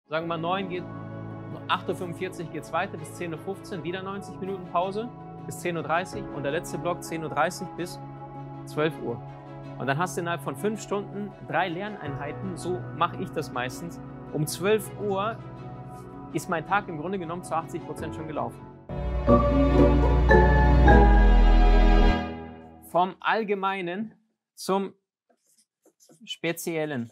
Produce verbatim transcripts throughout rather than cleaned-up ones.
sagen wir mal neun geht, acht Uhr fünfundvierzig geht es weiter bis zehn Uhr fünfzehn, wieder neunzig Minuten Pause bis zehn Uhr dreißig und der letzte Block zehn Uhr dreißig bis zwölf Uhr. Und dann hast du innerhalb von fünf Stunden drei Lerneinheiten, so mache ich das meistens. Um zwölf Uhr ist mein Tag im Grunde genommen zu achtzig Prozent schon gelaufen. Vom Allgemeinen zum Speziellen.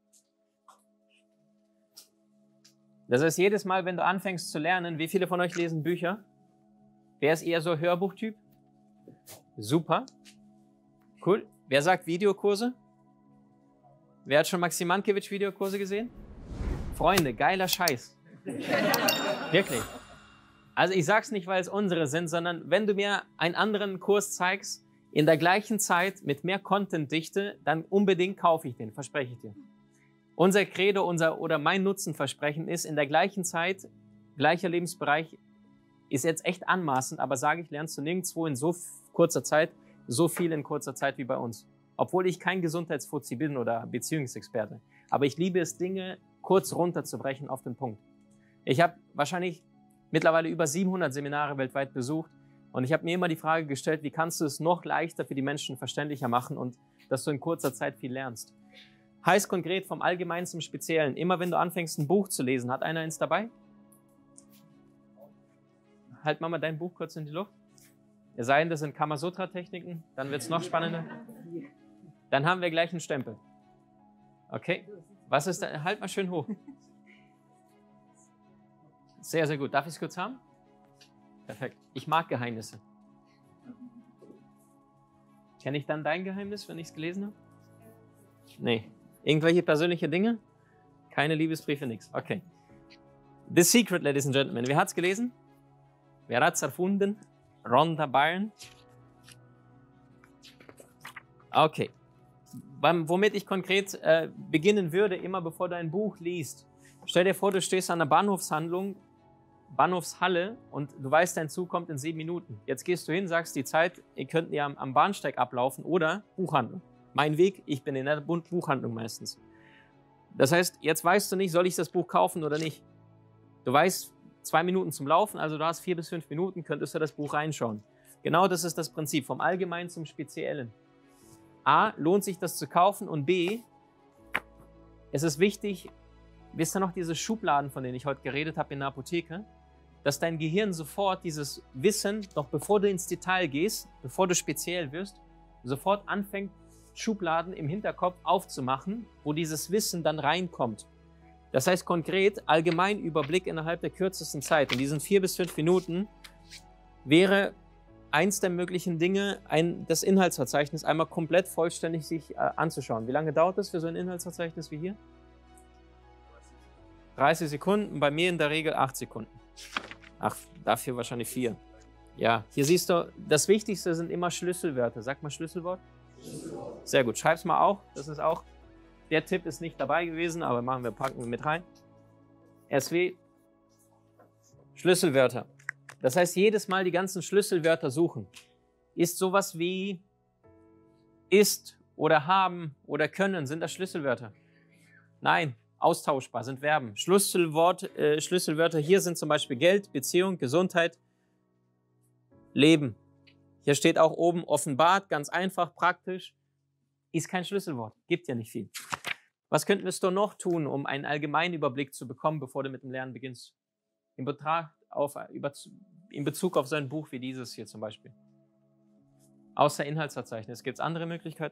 Das heißt, jedes Mal, wenn du anfängst zu lernen, wie viele von euch lesen Bücher? Wer ist eher so Hörbuchtyp? Super. Cool. Wer sagt Videokurse? Wer hat schon Maxim Mankiewicz Videokurse gesehen? Freunde, geiler Scheiß. Wirklich. Also ich sag's nicht, weil es unsere sind, sondern wenn du mir einen anderen Kurs zeigst, in der gleichen Zeit mit mehr Contentdichte, dann unbedingt kaufe ich den, verspreche ich dir. Unser Credo, unser oder mein Nutzenversprechen ist, in der gleichen Zeit, gleicher Lebensbereich, ist jetzt echt anmaßend, aber sage ich, lernst du nirgendwo in so kurzer Zeit, so viel in kurzer Zeit wie bei uns. Obwohl ich kein Gesundheitsfuzzi bin oder Beziehungsexperte. Aber ich liebe es, Dinge kurz runterzubrechen auf den Punkt. Ich habe wahrscheinlich mittlerweile über siebenhundert Seminare weltweit besucht und ich habe mir immer die Frage gestellt, wie kannst du es noch leichter für die Menschen verständlicher machen und dass du in kurzer Zeit viel lernst. Heißt konkret vom Allgemeinen zum Speziellen. Immer wenn du anfängst, ein Buch zu lesen, hat einer eins dabei? Halt mal dein Buch kurz in die Luft. Es sei denn, das sind Kamasutra-Techniken, dann wird es noch spannender. Dann haben wir gleich einen Stempel. Okay, was ist da? Halt mal schön hoch. Sehr, sehr gut. Darf ich es kurz haben? Perfekt. Ich mag Geheimnisse. Kenne ich dann dein Geheimnis, wenn ich es gelesen habe? Nee. Irgendwelche persönliche Dinge? Keine Liebesbriefe, nichts. Okay. The Secret, ladies and gentlemen. Wer hat es gelesen? Wer hat es erfunden? Rhonda Byrne. Okay. Womit ich konkret äh, beginnen würde, immer bevor du ein Buch liest. Stell dir vor, du stehst an einer Bahnhofshandlung, Bahnhofshalle und du weißt, dein Zug kommt in sieben Minuten. Jetzt gehst du hin, sagst die Zeit, ihr könnt ja am, am Bahnsteig ablaufen oder Buchhandlung. Mein Weg, ich bin in der Buchhandlung meistens. Das heißt, jetzt weißt du nicht, soll ich das Buch kaufen oder nicht. Du weißt, zwei Minuten zum Laufen, also du hast vier bis fünf Minuten, könntest du das Buch reinschauen. Genau das ist das Prinzip, vom Allgemeinen zum Speziellen. A, lohnt sich das zu kaufen und B, es ist wichtig, wisst ihr noch diese Schubladen, von denen ich heute geredet habe in der Apotheke, dass dein Gehirn sofort dieses Wissen, noch bevor du ins Detail gehst, bevor du speziell wirst, sofort anfängt, Schubladen im Hinterkopf aufzumachen, wo dieses Wissen dann reinkommt. Das heißt konkret, Allgemeinüberblick innerhalb der kürzesten Zeit. In diesen vier bis fünf Minuten wäre eins der möglichen Dinge, ein, das Inhaltsverzeichnis einmal komplett vollständig sich äh, anzuschauen. Wie lange dauert das für so ein Inhaltsverzeichnis wie hier? dreißig Sekunden, bei mir in der Regel acht Sekunden. Ach, dafür wahrscheinlich vier. Ja, hier siehst du, das Wichtigste sind immer Schlüsselwörter. Sag mal Schlüsselwort. Sehr gut, schreib's mal auch. Das ist auch, der Tipp ist nicht dabei gewesen, aber machen wir, packen wir mit rein. S W, Schlüsselwörter. Das heißt, jedes Mal die ganzen Schlüsselwörter suchen. Ist sowas wie ist oder haben oder können, sind das Schlüsselwörter? Nein, austauschbar, sind Verben. Schlüsselwort, äh, Schlüsselwörter hier sind zum Beispiel Geld, Beziehung, Gesundheit, Leben. Hier steht auch oben offenbart, ganz einfach, praktisch. Ist kein Schlüsselwort, gibt ja nicht viel. Was könntest du noch tun, um einen allgemeinen Überblick zu bekommen, bevor du mit dem Lernen beginnst? In, Betracht auf, über, in Bezug auf so ein Buch wie dieses hier zum Beispiel. Außer Inhaltsverzeichnis. Gibt es andere Möglichkeiten?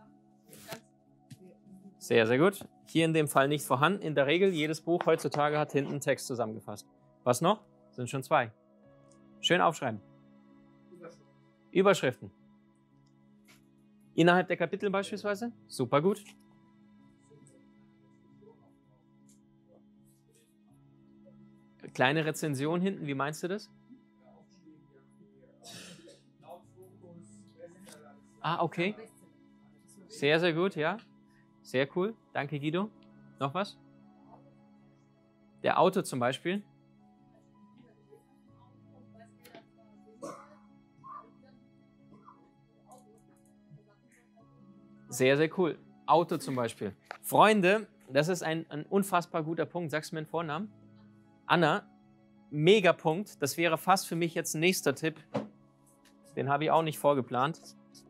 Sehr, sehr gut. Hier in dem Fall nicht vorhanden. In der Regel, jedes Buch heutzutage hat hinten einen Text zusammengefasst. Was noch? Sind schon zwei. Schön aufschreiben. Überschriften. Innerhalb der Kapitel beispielsweise? Super gut. Kleine Rezension hinten, wie meinst du das? Ah, okay. Sehr, sehr gut, ja. Sehr cool. Danke, Guido. Noch was? Der Autor zum Beispiel. Sehr, sehr cool. Auto zum Beispiel. Freunde, Das ist ein, ein unfassbar guter Punkt. Sagst du mir den Vornamen? Anna, mega Punkt. Das wäre fast für mich jetzt ein nächster Tipp. Den habe ich auch nicht vorgeplant.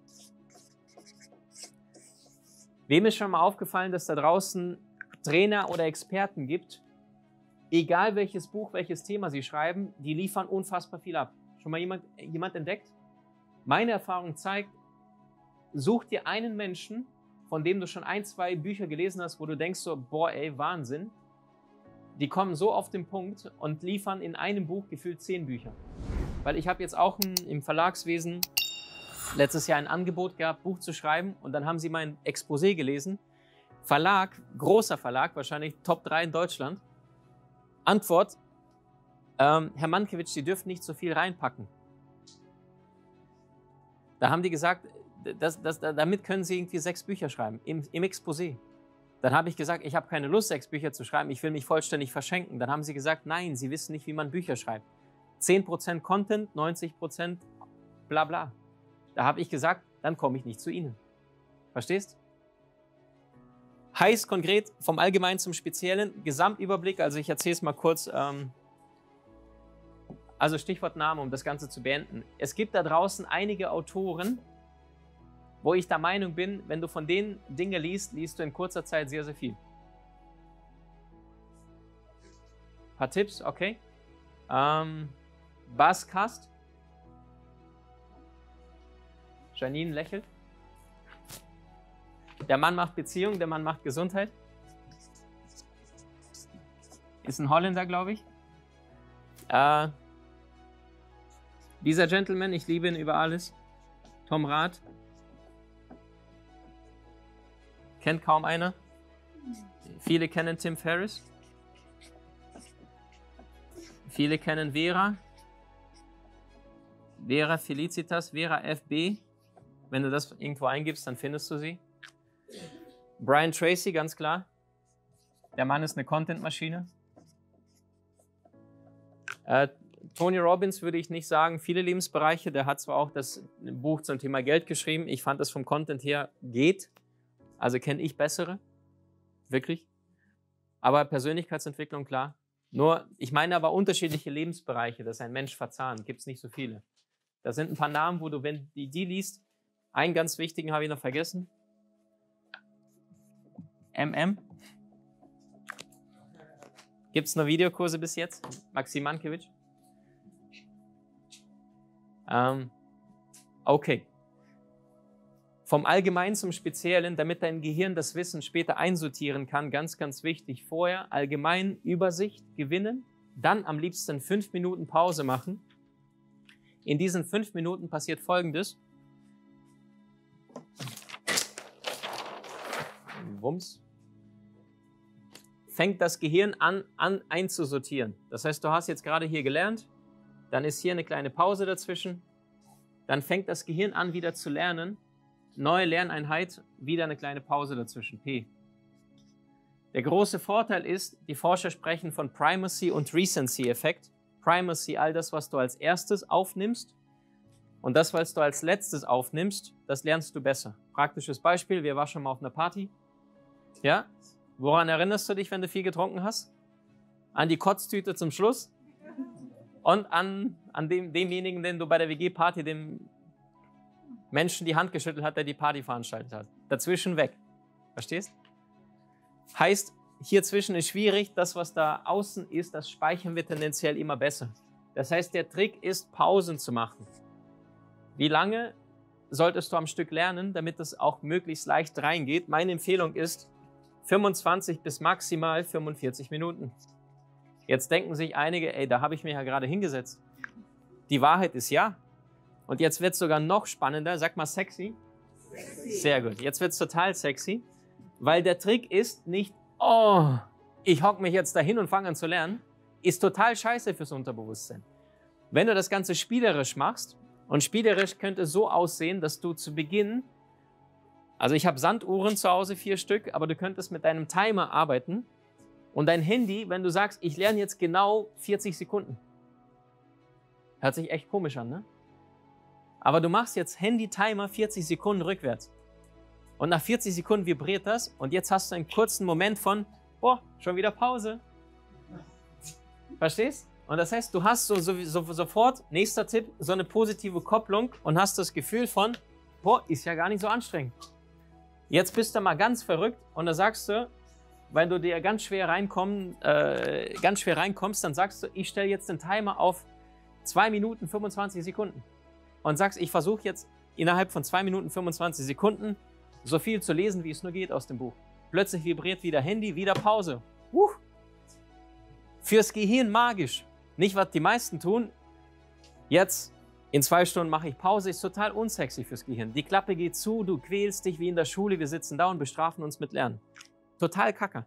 Wem ist schon mal aufgefallen, dass da draußen Trainer oder Experten gibt, egal welches Buch, welches Thema sie schreiben, die liefern unfassbar viel ab. Schon mal jemand, jemand entdeckt? Meine Erfahrung zeigt, such dir einen Menschen, von dem du schon ein, zwei Bücher gelesen hast, wo du denkst so, boah ey, Wahnsinn. Die kommen so auf den Punkt und liefern in einem Buch gefühlt zehn Bücher. Weil ich habe jetzt auch ein, im Verlagswesen letztes Jahr ein Angebot gehabt, Buch zu schreiben, und dann haben sie mein Exposé gelesen. Verlag, großer Verlag, wahrscheinlich Top drei in Deutschland. Antwort, ähm, Herr Mankiewicz, Sie dürfen nicht so viel reinpacken. Da haben die gesagt, das, das, damit können Sie irgendwie sechs Bücher schreiben, im, im Exposé. Dann habe ich gesagt, ich habe keine Lust, sechs Bücher zu schreiben, ich will mich vollständig verschenken. Dann haben sie gesagt, nein, Sie wissen nicht, wie man Bücher schreibt. zehn Prozent Content, neunzig Prozent bla bla. Da habe ich gesagt, dann komme ich nicht zu Ihnen. Verstehst? Heißt konkret vom Allgemeinen zum Speziellen, Gesamtüberblick, also ich erzähle es mal kurz, ähm, also Stichwort Name, um das Ganze zu beenden. Es gibt da draußen einige Autoren, wo ich der Meinung bin, wenn du von denen Dinge liest, liest du in kurzer Zeit sehr, sehr viel. Ein paar Tipps, okay. Ähm, Bas Kast. Janine lächelt. Der Mann macht Beziehung, der Mann macht Gesundheit. Ist ein Holländer, glaube ich. Äh, dieser Gentleman, ich liebe ihn über alles. Tom Rath. Kennt kaum einer. Viele kennen Tim Ferriss. Viele kennen Vera. Vera Felicitas, Vera F B. Wenn du das irgendwo eingibst, dann findest du sie. Brian Tracy, ganz klar. Der Mann ist eine Content-Maschine. Äh, Tony Robbins würde ich nicht sagen, viele Lebensbereiche. Der hat zwar auch das Buch zum Thema Geld geschrieben. Ich fand das vom Content her geht. Also kenne ich bessere. Wirklich. Aber Persönlichkeitsentwicklung, klar. Nur, ich meine aber unterschiedliche Lebensbereiche, dass ein Mensch verzahnt. Gibt es nicht so viele. Da sind ein paar Namen, wo du, wenn du die liest, einen ganz wichtigen habe ich noch vergessen. M M. Gibt es noch Videokurse bis jetzt? Maxim Mankiewicz. Ähm, okay. Vom Allgemeinen zum Speziellen, damit dein Gehirn das Wissen später einsortieren kann, ganz, ganz wichtig. Vorher allgemein Übersicht gewinnen, dann am liebsten fünf Minuten Pause machen. In diesen fünf Minuten passiert Folgendes. Wumms. Fängt das Gehirn an, an einzusortieren. Das heißt, du hast jetzt gerade hier gelernt, dann ist hier eine kleine Pause dazwischen, dann fängt das Gehirn an, wieder zu lernen, neue Lerneinheit, wieder eine kleine Pause dazwischen, P. Der große Vorteil ist, die Forscher sprechen von Primacy und Recency-Effekt. Primacy, all das, was du als erstes aufnimmst, und das, was du als letztes aufnimmst, das lernst du besser. Praktisches Beispiel, wir waren schon mal auf einer Party. Ja? Woran erinnerst du dich, wenn du viel getrunken hast? An die Kotztüte zum Schluss und an, an dem, demjenigen, den du bei der W G-Party dem Menschen die Hand geschüttelt hat, der die Party veranstaltet hat. Dazwischen weg. Verstehst? Heißt, hier zwischen ist schwierig, das, was da außen ist, das speichern wir tendenziell immer besser. Das heißt, der Trick ist, Pausen zu machen. Wie lange solltest du am Stück lernen, damit das auch möglichst leicht reingeht? Meine Empfehlung ist fünfundzwanzig bis maximal fünfundvierzig Minuten. Jetzt denken sich einige, ey, da habe ich mich ja gerade hingesetzt. Die Wahrheit ist ja. Und jetzt wird es sogar noch spannender. Sag mal sexy. Sexy. Sehr gut. Jetzt wird es total sexy, weil der Trick ist nicht, oh, ich hocke mich jetzt dahin und fange an zu lernen, ist total scheiße fürs Unterbewusstsein. Wenn du das Ganze spielerisch machst, und spielerisch könnte es so aussehen, dass du zu Beginn, also ich habe Sanduhren zu Hause, vier Stück, aber du könntest mit deinem Timer arbeiten und dein Handy, wenn du sagst, ich lerne jetzt genau vierzig Sekunden. Hört sich echt komisch an, ne? Aber du machst jetzt Handy-Timer vierzig Sekunden rückwärts. Und nach vierzig Sekunden vibriert das und jetzt hast du einen kurzen Moment von, boah, schon wieder Pause. Verstehst? Und das heißt, du hast so, so, so, sofort, nächster Tipp, so eine positive Kopplung und hast das Gefühl von, boah, ist ja gar nicht so anstrengend. Jetzt bist du mal ganz verrückt und da sagst du, weil du dir ganz schwer, reinkommen, äh, ganz schwer reinkommst, dann sagst du, ich stelle jetzt den Timer auf zwei Minuten fünfundzwanzig Sekunden und sagst, ich versuche jetzt innerhalb von zwei Minuten fünfundzwanzig Sekunden so viel zu lesen, wie es nur geht aus dem Buch. Plötzlich vibriert wieder Handy, wieder Pause. Uh. Fürs Gehirn magisch. Nicht, was die meisten tun. Jetzt in zwei Stunden mache ich Pause, ist total unsexy fürs Gehirn. Die Klappe geht zu, du quälst dich wie in der Schule, wir sitzen da und bestrafen uns mit Lernen. Total kacke.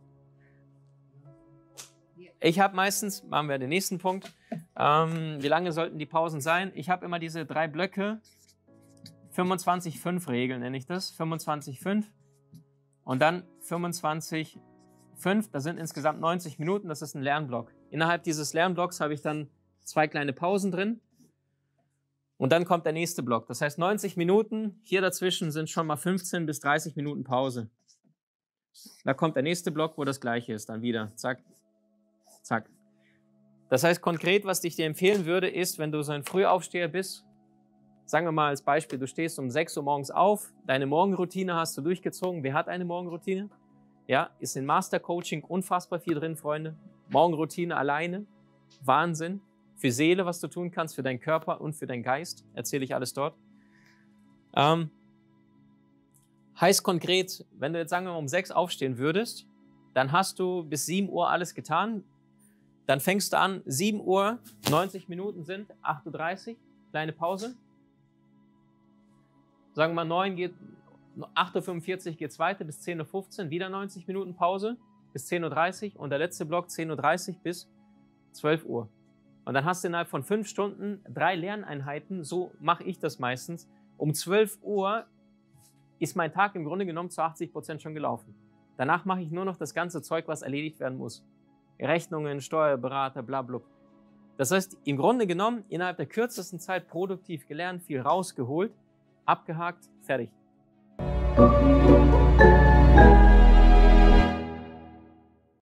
Ich habe meistens, machen wir den nächsten Punkt, ähm, wie lange sollten die Pausen sein? Ich habe immer diese drei Blöcke, fünfundzwanzig fünf Regel nenne ich das, fünfundzwanzig fünf und dann fünfundzwanzig fünf, das sind insgesamt neunzig Minuten, das ist ein Lernblock. Innerhalb dieses Lernblocks habe ich dann zwei kleine Pausen drin und dann kommt der nächste Block. Das heißt neunzig Minuten, hier dazwischen sind schon mal fünfzehn bis dreißig Minuten Pause. Da kommt der nächste Block, wo das gleiche ist, dann wieder, zack, zack. Das heißt konkret, was ich dir empfehlen würde, ist, wenn du so ein Frühaufsteher bist, sagen wir mal als Beispiel, du stehst um sechs Uhr morgens auf, deine Morgenroutine hast du durchgezogen. Wer hat eine Morgenroutine? Ja, ist in Master Coaching unfassbar viel drin, Freunde. Morgenroutine alleine, Wahnsinn. Für Seele, was du tun kannst, für deinen Körper und für deinen Geist, erzähle ich alles dort. Ähm, heißt konkret, wenn du jetzt sagen wir mal um sechs aufstehen würdest, dann hast du bis sieben Uhr alles getan. Dann fängst du an, sieben Uhr, neunzig Minuten sind, acht Uhr dreißig, kleine Pause. Sagen wir mal neun geht, acht Uhr fünfundvierzig geht es weiter bis zehn Uhr fünfzehn, wieder neunzig Minuten Pause bis zehn Uhr dreißig und der letzte Block zehn Uhr dreißig bis zwölf Uhr. Und dann hast du innerhalb von fünf Stunden drei Lerneinheiten, so mache ich das meistens. Um zwölf Uhr ist mein Tag im Grunde genommen zu achtzig Prozent schon gelaufen. Danach mache ich nur noch das ganze Zeug, was erledigt werden muss. Rechnungen, Steuerberater, bla bla. Das heißt, im Grunde genommen, innerhalb der kürzesten Zeit produktiv gelernt, viel rausgeholt, abgehakt, fertig.